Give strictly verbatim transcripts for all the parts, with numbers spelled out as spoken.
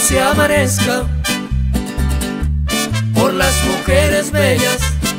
se amanezca por las mujeres bellas.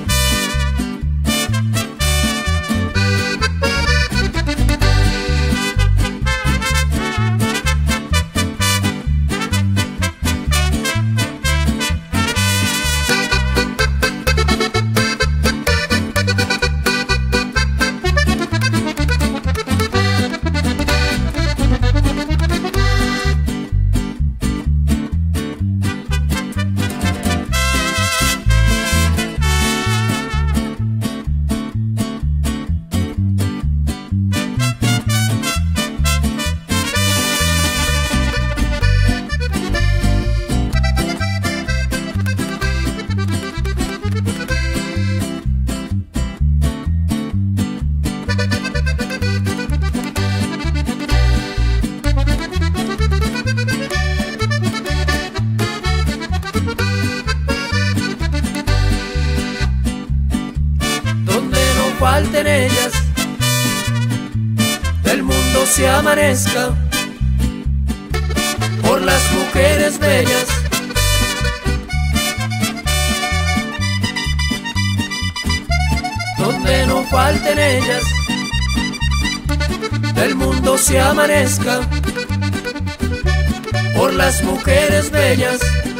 Falten ellas, el mundo se amanezca por las mujeres bellas. Donde no falten ellas, el mundo se amanezca por las mujeres bellas.